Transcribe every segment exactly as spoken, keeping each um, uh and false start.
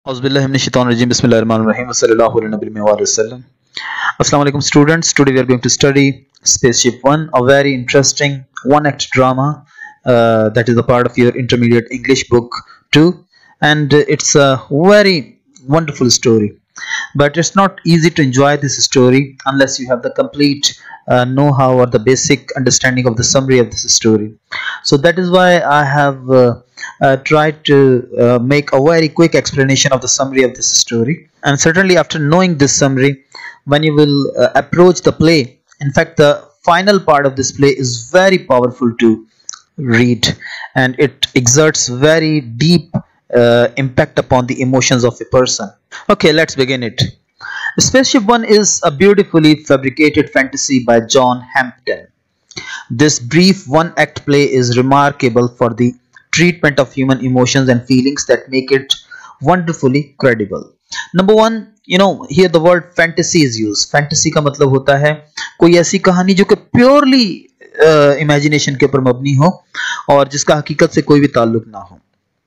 Auzubillahiminash-shaytanir-rajim. Bismillahir-rahmanir-rahim. Sallallahu alaihi wasallam. Assalamu alaikum students. Today we are going to study Spaceship One, a very interesting one-act drama uh, that is a part of your intermediate English book too, and uh, it's a very wonderful story. But it's not easy to enjoy this story unless you have the complete uh, know-how or the basic understanding of the summary of this story. So that is why I have uh, uh, tried to uh, make a very quick explanation of the summary of this story. And certainly after knowing this summary, when you will uh, approach the play, in fact the final part of this play is very powerful to read, and it exerts very deep uh, impact upon the emotions of a person. Okay, let's begin it. Spaceship One is a beautifully fabricated fantasy by John Hampden. This brief one-act play is remarkable for the treatment of human emotions and feelings that make it wonderfully credible. Number one, you know, here the word fantasy is used. Fantasy का मतलब होता है कोई ऐसी कहानी जो कि purely imagination के ऊपर मबनी हो और जिसका हकीकत से कोई भी ताल्लुक ना हो.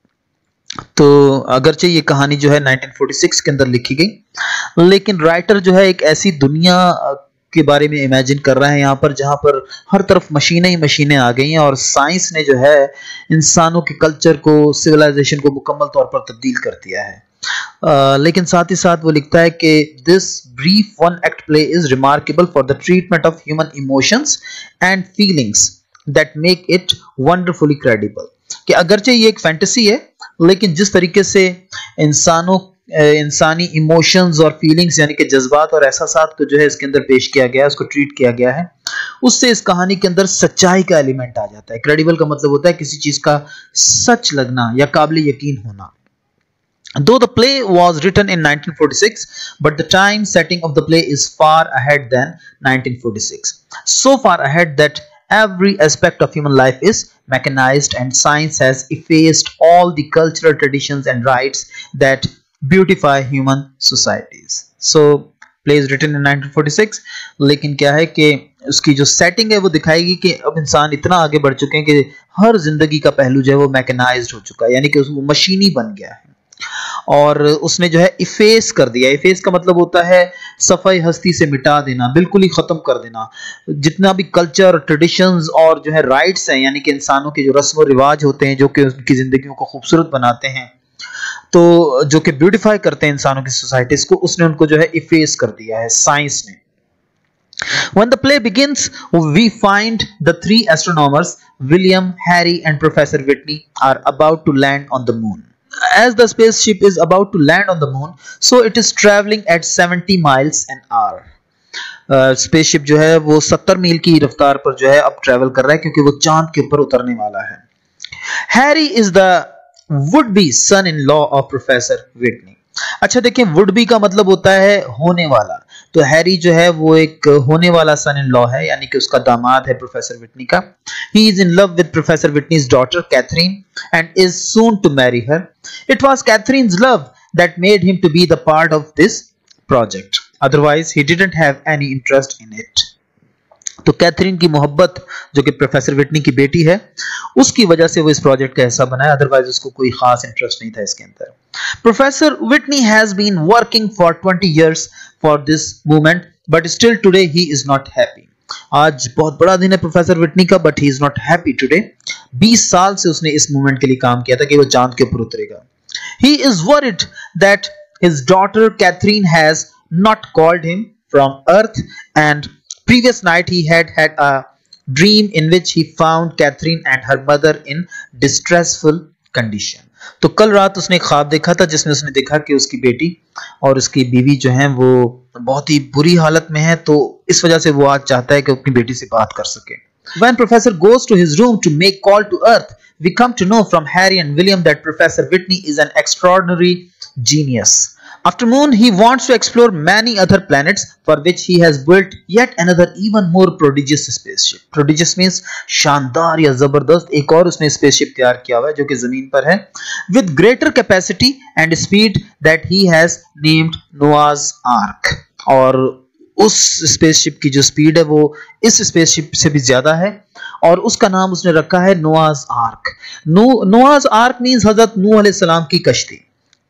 तो अगरचे ये कहानी जो है नाइनटीन फोर्टी सिक्स के अंदर लिखी गई, लेकिन राइटर जो है एक ऐसी दुनिया के बारे में इमेजिन कर रहा है यहाँ पर जहाँ पर हर तरफ मशीनें ही मशीनें आ गई हैं और साइंस ने जो है इंसानों के कल्चर को, सिविलाइजेशन को मुकम्मल तौर पर तब्दील कर दिया है. Uh, लेकिन साथ ही साथ वो लिखता है कि this brief one act play is remarkable for the treatment of human emotions and feelings that make it wonderfully credible. कि अगरचे ये एक फैंटेसी है, लेकिन जिस तरीके से इंसानों इंसानी इमोशंस और फीलिंग्स यानी कि जज्बात और एहसासात को जो है इसके अंदर पेश किया गया है, उसको ट्रीट किया गया है, उससे इस कहानी के अंदर सच्चाई का एलिमेंट आ जाता है. क्रेडिबल का मतलब होता है किसी चीज का सच लगना या काबिल यकीन होना. Though the play was written in nineteen forty-six, but the time setting of the play is far ahead than nineteen forty-six. So far ahead that every aspect of human life is mechanized and science has effaced all the cultural traditions and rites that beautify human societies. So play is written in nineteen forty-six, लेकिन क्या है कि उसकी जो setting है वो दिखाएगी कि अब इंसान इतना आगे बढ़ चुके हैं कि हर जिंदगी का पहलू जो है वो मैकेनाइज्ड हो चुका है, यानी कि उसको मशीनी बन गया है और उसने जो है इफेस कर दिया. इफेस का मतलब होता है सफाई हस्ती से मिटा देना, बिल्कुल ही खत्म कर देना. जितना भी कल्चर, ट्रेडिशंस और जो है राइट्स हैं, यानी कि इंसानों के जो रस्म और रिवाज होते हैं जो कि उनकी जिंदगियों को खूबसूरत बनाते हैं, तो जो कि ब्यूटिफाई करते हैं इंसानों की सोसाइटीज को, उसने उनको जो है इफेस कर दिया है साइंस ने. When the play begins, we find the three astronomers, William, Harry and Professor Whitney, are about to land on the moon. As the spaceship is about to land on the moon, so it is traveling at seventy miles an hour. Spaceship uh, जो है वो सत्तर मील की रफ्तार पर जो है अब ट्रैवल कर रहा है क्योंकि वो चांद के ऊपर उतरने वाला है. Harry is the would be son in law of professor Whitney. अच्छा देखिए, वुड बी का मतलब होता है होने वाला, तो हैरी जो है वो एक होने वाला सन इन लॉ है, यानी कि उसका दामाद है प्रोफेसर विटनी का. He is in love with Professor Whitney's daughter Catherine and is soon to marry her. It was Catherine's love that made him to be the part of this project. Otherwise, he didn't have any interest in it. तो Catherine की मोहब्बत जो कि professor Whitney की बेटी है, उसकी वजह से वो इस प्रोजेक्ट का हिस्सा बना है, अदरवाइज उसको कोई खास इंटरेस्ट नहीं था इसके अंदर. Professor Whitney has been working for twenty years for this movement but still today he is not happy. आज बहुत बड़ा दिन है प्रोफेसर विटनी का, but he is not happy today. बीस साल से उसने इस मूवमेंट के लिए काम किया था कि वो चांद के ऊपर उतरेगा. He is worried that his daughter Catherine has not called him from Earth and previous night he had had a dream in which he found Catherine and her mother in distressful condition. तो कल रात उसने एक ख्वाब देखा था जिसमें उसने देखा कि उसकी बेटी और उसकी बीवी जो हैं वो बहुत ही बुरी हालत में है, तो इस वजह से वो आज चाहता है कि अपनी बेटी से बात कर सके. When Professor goes to his room to make call to Earth, we come to know from Harry and William that Professor Whitney is an extraordinary genius. After moon, he wants to explore many other planets for which he has built yet another even more prodigious spaceship. Prodigious means शानदार या जबरदस्त एक और उसने spaceship तैयार किया हुआ है जो कि जमीन पर है, with greater capacity and speed that he has named Noah's Ark. और उस स्पेसशिप की जो स्पीड है वो इस स्पेसशिप से भी ज्यादा है और उसका नाम उसने रखा है Noah's ark. No Noah's ark means हजरत नूह अलैहिस्सलाम की कश्ती.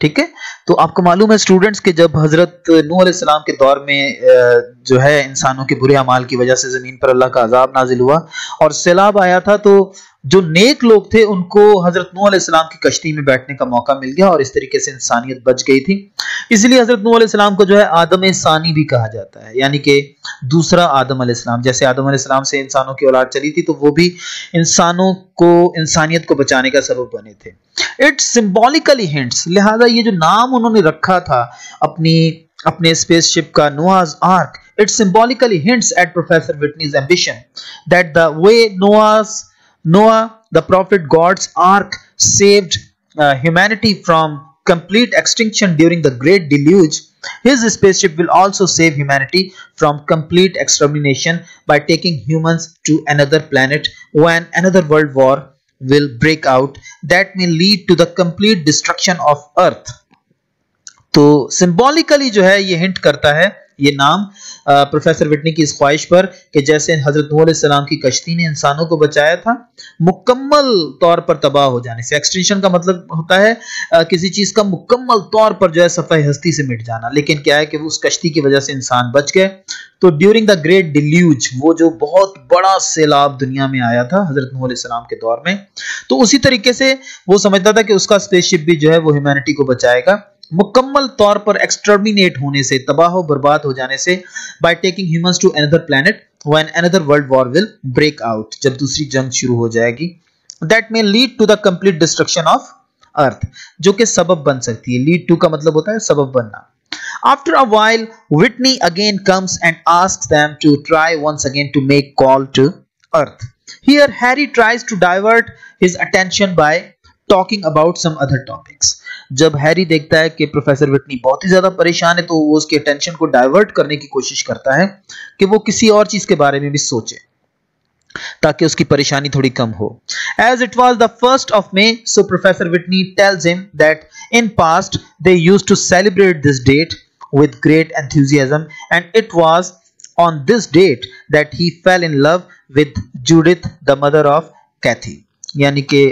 ठीक है। तो आपको मालूम है स्टूडेंट्स कि जब हजरत नूह अलैहिस्सलाम के दौर में जो है इंसानों के बुरे अमाल की वजह से जमीन पर अल्लाह का अजाब नाजिल हुआ और सैलाब आया था, तो जो नेक लोग थे उनको हजरत नूह अलैहिस्सलाम की कश्ती में बैठने का मौका मिल गया और इस तरीके से इंसानियत बच गई थी। इसलिए हजरत नूह अलैहिस्सलाम को जो है आदम सानी भी कहा जाता है, यानी कि दूसरा आदम अलैहिस्सलाम। जैसे आदम अलैहिस्सलाम से इंसानों की औलाद चली थी, तो वो भी इंसानों को, इंसानियत को बचाने का सबब बने थे। इट सिंबॉलिकली हिंट्स, लिहाजा ये जो नाम उन्होंने रखा था अपनी अपने स्पेसशिप का, Noah's ark, it symbolically hints at Professor Whitney's ambition that the way Noah's Noah, the prophet God's ark, saved uh, humanity from complete extinction during the Great Deluge, his spaceship will also save humanity from complete extermination by taking humans to another planet when another world war will break out that may lead to the complete destruction of Earth. तो symbolically जो है ये hint करता है ये नाम professor Whitney की इस ख्वाहिश पर कि जैसे हजरत नूह अलैहिस्सलाम की कश्ती ने इंसानों को बचाया था मुकम्मल तौर पर तबाह हो जाने से। एक्सटिंक्शन का मतलब होता है आ, किसी चीज का मुकम्मल तौर पर जो है सफ़े हस्ती से मिट जाना, लेकिन क्या है कि उस कश्ती की वजह से इंसान बच गए। तो ड्यूरिंग द ग्रेट डिल्यूज, वो जो बहुत बड़ा सैलाब दुनिया में आया था हजरत नूह अलैहिस्सलाम के दौर में, तो उसी तरीके से वो समझता था कि उसका स्पेसशिप भी जो है वो ह्यूमैनिटी को बचाएगा मुकम्मल तौर पर एक्सटर्मिनेट होने से, तबाह बर्बाद हो जाने से, by taking humans to another planet when another world war will break out, जब दूसरी जंग शुरू हो जाएगी, that may lead to the complete destruction of Earth, जो कि सबब बन सकती है। लीड टू का मतलब होता है सबब बनना। After a while, Whitney again comes and asks them to try once again to make call to Earth. Here, Harry tries to divert his attention by talking about some other topics. जब Harry देखता है कि professor Whitney बहुत ही ज्यादा परेशान है, तो वो उसके अटेंशन को डाइवर्ट करने की कोशिश करता है कि वो किसी और चीज के बारे में भी सोचे ताकि उसकी परेशानी थोड़ी कम हो। As it was the first of May, so Professor Whitney tells him that in past they used to celebrate this date with great enthusiasm, and it was on this date that he fell in love with Judith, the mother of Kathy. यानी कि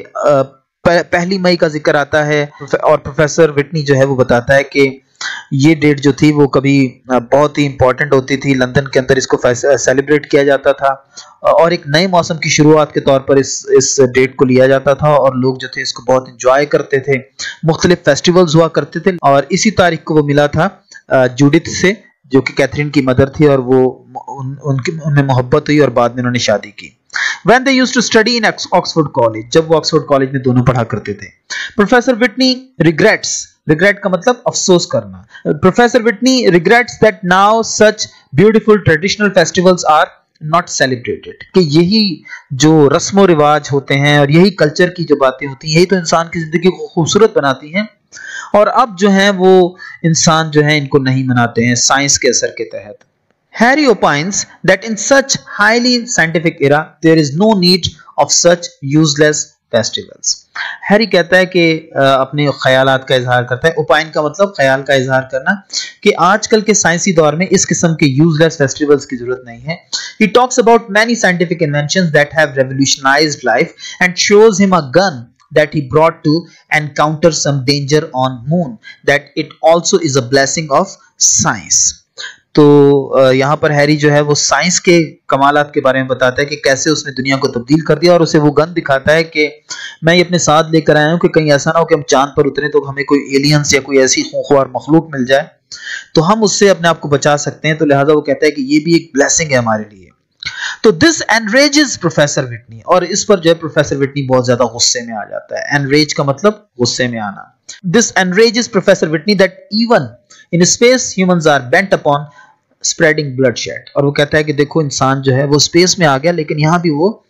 पहली मई का जिक्र आता है और professor Whitney जो है वो बताता है कि ये डेट जो थी वो कभी बहुत ही इंपॉर्टेंट होती थी, लंदन के अंदर इसको सेलिब्रेट किया जाता था और एक नए मौसम की शुरुआत के तौर पर इस इस डेट को लिया जाता था और लोग जो थे इसको बहुत इंजॉय करते थे, मुख्तलिफ फेस्टिवल्स हुआ करते थे। और इसी तारीख को वो मिला था जूडिथ से, जो कि कैथरीन की मदर थी, और वो उन, उनकी उनमें मोहब्बत हुई और बाद में उन्होंने शादी की। When they used to study in Oxford College, जब वो ऑक्सफोर्ड कॉलेज में दोनों पढ़ा करते थे। प्रोफेसर विटनी रिग्रेट्स, रिग्रेट का मतलब अफसोस करना। Professor Whitney regrets that now such beautiful traditional festivals are not celebrated, कि यही जो रस्मो रिवाज होते हैं और यही कल्चर की जो बातें होती हैं, यही तो इंसान की जिंदगी को खूबसूरत बनाती हैं, और अब जो है वो इंसान जो है इनको नहीं मनाते हैं साइंस के असर के तहत। Harry opines that in such highly scientific era there is no need of such useless festivals. Harry कहता है कि अपने ख्यालात का इजहार करता है, ओपाइन का मतलब ख्याल का इजहार करना, कि आजकल के साइंसी दौर में इस किस्म के यूजलेस फेस्टिवल्स की जरूरत नहीं है। He talks about many scientific inventions that have revolutionized life and shows him a gun that he brought to encounter some danger on moon, that it also is a blessing of science. तो यहाँ पर Harry जो है वो science के कमालात के बारे में बताता है कि कैसे उसने दुनिया को तब्दील कर दिया, और उसे वो गन दिखाता है कि मैं ये अपने साथ लेकर आया हूँ कि कहीं ऐसा ना हो कि हम चांद पर उतरे तो हमें कोई एलियंस या कोई ऐसी खूंखार मखलूक मिल जाए तो हम उससे अपने आप को बचा सकते हैं। तो लिहाजा वो कहता है कि ये भी एक ब्लेसिंग है हमारे लिए। तो दिस एनरेजेस प्रोफेसर विटनी, और इस पर जो है प्रोफेसर विटनी बहुत ज्यादा गुस्से में आ जाता है। एनरेज का मतलब गुस्से में आना। This enrages professor Whitney that even in space humans are bent upon spreading bloodshed, और वो कहता है कि देखो इंसान जो है वो स्पेस में आ गया, लेकिन यहाँ भी वो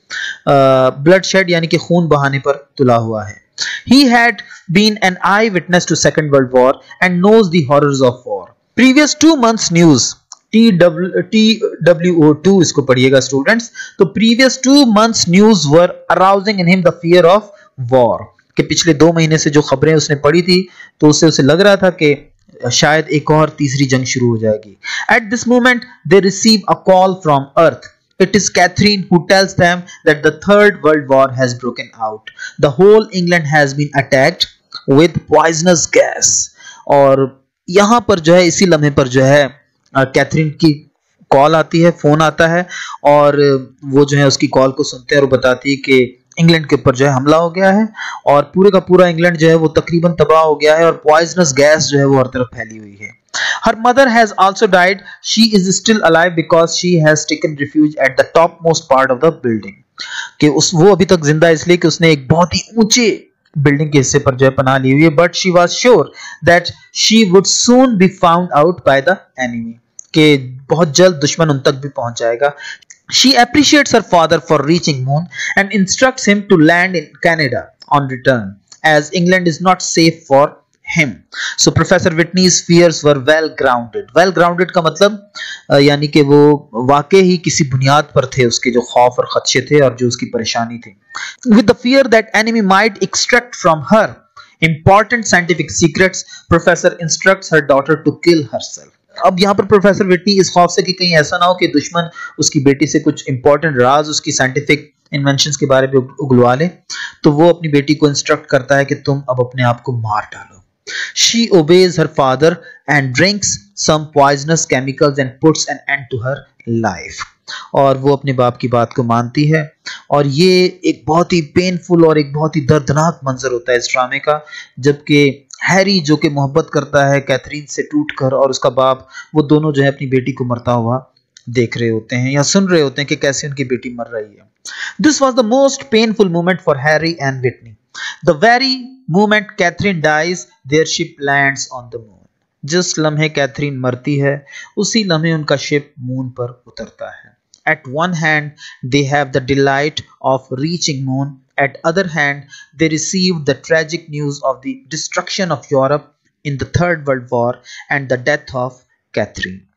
ब्लडशेड यानी कि खून बहाने पर तुला हुआ है। He had been an eye witness to Second World War and knows the horrors of war. Previous two months news, T W O two इसको पढ़िएगा स्टूडेंट्स। तो previous two months news were arousing in him the fear of war, कि पिछले दो महीने से जो खबरें उसने पढ़ी थी तो उससे उसे लग रहा था कि शायद एक और तीसरी जंग शुरू हो जाएगी। At this moment they receive a call from Earth. It is Catherine who tells them that the Third World War has broken out. The whole England has been attacked. with poisonous gas। और यहाँ पर जो है इसी लम्हे पर जो है कैथरीन की कॉल आती है, फोन आता है और वो जो है उसकी कॉल को सुनते हैं और बताती है कि इंग्लैंड के ऊपर जो है हमला हो गया है और पूरे का पूरा इंग्लैंड जो है वो तकरीबन तबाह हो गया है और पॉइजनस गैस जो है वो हर तरफ फैली हुई है। Her mother has also died. She is still alive because she has taken refuge at the topmost part of the building. कि उस वो अभी तक जिंदा इसलिए कि उसने एक बहुत ही ऊंचे बिल्डिंग के हिस्से पर जो है पनाह ली हुई है। But she was sure that she would soon be found out by the enemy. कि बहुत जल्द दुश्मन उन तक भी पहुंच जाएगा। She appreciates her father for reaching moon and instructs him to land in Canada on return, as England is not safe for him. So Professor Whitney's fears were well grounded. Well grounded का मतलब यानी कि वो वाकई ही किसी बुनियाद पर थे, उसके जो खौफ और खदशे थे और जो उसकी परेशानी थी। With the fear that enemy might extract from her important scientific secrets, Professor instructs her daughter to kill herself. अब यहाँ पर प्रोफेसर विटनी इस खौफ से कि कहीं ऐसा ना हो कि दुश्मन उसकी बेटी से कुछ इंपॉर्टेंट राज, उसकी साइंटिफिक इन्वेंशंस के बारे में उगलवा ले, तो वो अपनी बेटी को इंस्ट्रक्ट करता है कि तुम अब अपने आप को मार डालो। She obeys her father and drinks some poisonous chemicals and puts an end to her life. और वो अपने बाप की बात को मानती है और ये एक बहुत ही पेनफुल और एक बहुत ही दर्दनाक मंजर होता है इस ड्रामे का, जबकि हैरी जो कि मोहब्बत करता है कैथरीन से टूटकर और उसका बाप, वो दोनों जो है अपनी बेटी को मरता हुआ देख रहे होते हैं या सुन रहे होते हैं कि कैसे उनकी बेटी मर रही है। This was the most painful moment for Harry and Whitney. The very moment Catherine dies, their ship lands on the moon. जिस लम्हे कैथरीन मरती है उसी लम्हे उनका शिप मून पर उतरता है। At one hand, they have the delight of reaching moon. At other hand, they received the tragic news of the destruction of Europe in the Third World War and the death of Catherine.